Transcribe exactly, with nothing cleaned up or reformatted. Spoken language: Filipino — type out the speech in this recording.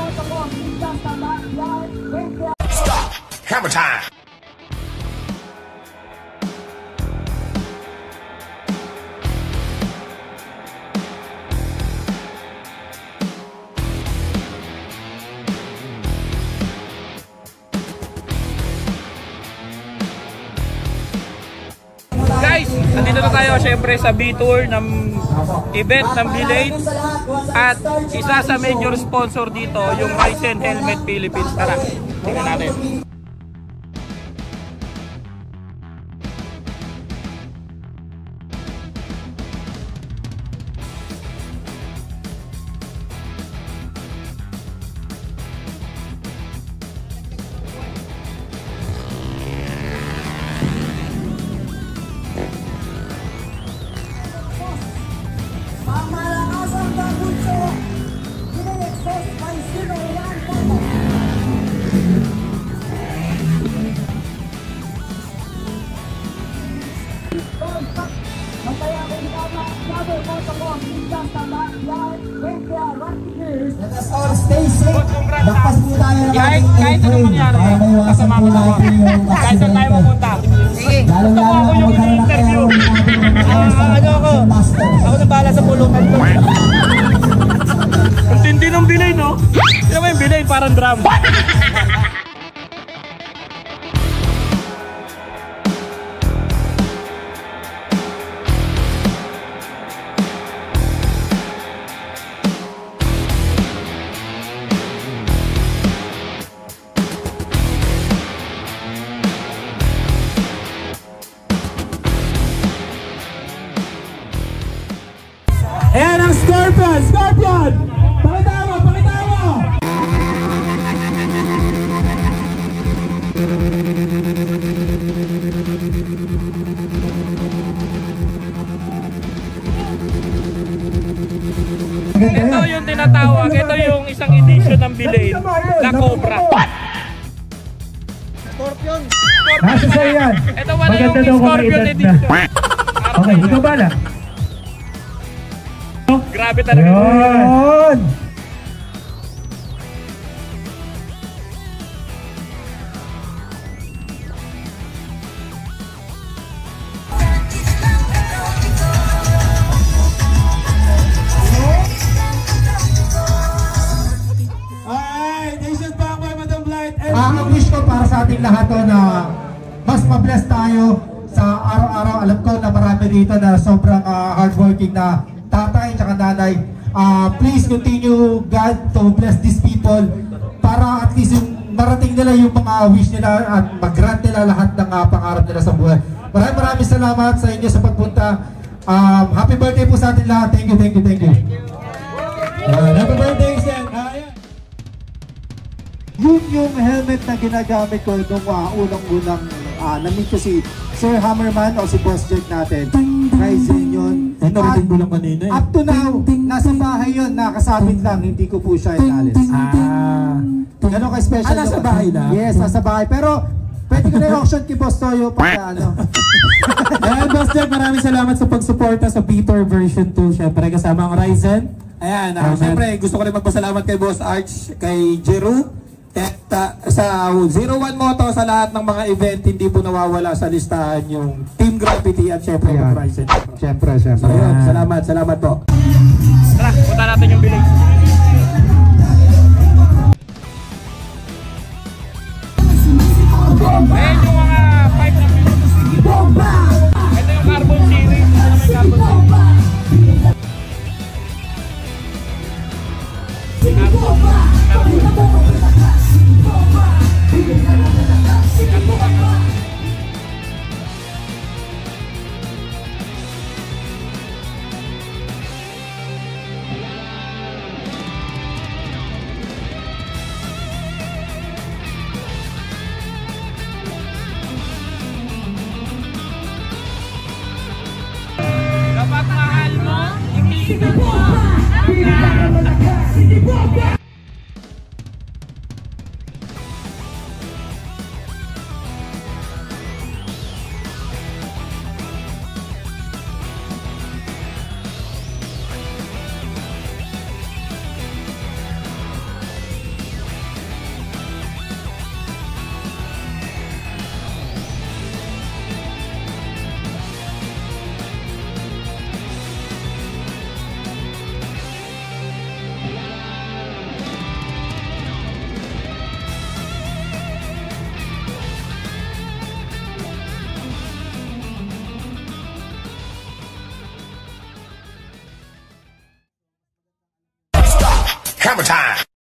Stop! Hammer time! Guys, nandito na tayo syempre sa B-Tour ng event ng B-Lane at isa sa major sponsor dito yung Ryzen Helmet Philippines. Tara, tingnan natin. Kahit, kahit anong mangyari, kasama ko na ako. Kahit saan tayo mapunta. Sige. Gusto ko ako yung interview. Uh, ano ako? Ako na bahala sa pulutan ko. Ang tindi ng bilay, no? Hindi naman yung bilay, parang drum. Ayan ang Scorpion! Scorpion! Pakita mo! Pakita mo! Ito yung tinatawag, ito yung isang edition ng B-Lane na Cobra. Scorpion! Nasa sa'yo yan! Ito wala yung Scorpion edition. Okay, ikaw ba na? Grabe talaga. Yun! Alright, Nation Pangboy, Madam Blight. Ang wish ko para sa ating lahat to na mas ma-bless tayo sa araw-araw. Alam ko na marami dito na sobrang uh, hardworking na tatay at nanay. Uh, please continue God to bless these people para at least yung marating nila yung mga wish nila at mag-grant nila lahat ng uh, pangarap nila sa buhay. Maraming maraming salamat sa inyo sa pagpunta. Um, happy birthday po sa atin lahat. Thank you, thank you, thank you. Uh, happy birthday, Sen. Uh, yeah. Yun yung helmet na ginagamit ko nung uh, unang-unang uh, na-meet ko si Sir Hammerman o si Boss Jack natin. Ryzen yun. Eh, narinig mo lang kanina eh. Up to now, nasa bahay yun, nakasabit lang, hindi ko po siya inalis. Ah. Gano'n ka-special. Ah, nasa bahay na? Yes, nasa bahay. Pero, pwede ko na i-auction kay Boss Toyo para ano. Ayan, Boss Jack, maraming salamat sa pagsuporta sa B-Tour version two. Siyempre, kasama ang Ryzen. Ayan, uh, siyempre, gusto ko rin magpasalamat kay Boss Arch, kay Jeru. At uh, sa zero one Moto, sa lahat ng mga event, hindi po nawawala sa listahan yung Team Gravity at syempre yung Ryzen. Syempre, syempre. So, yun, salamat, salamat po. Tara, punta natin yung bilig. Ayan yung mga pipe na bilig. Ito yung carbon series. Ito naman yung carbon series. Dapat mahal mo, ikiligin mo. Camera time.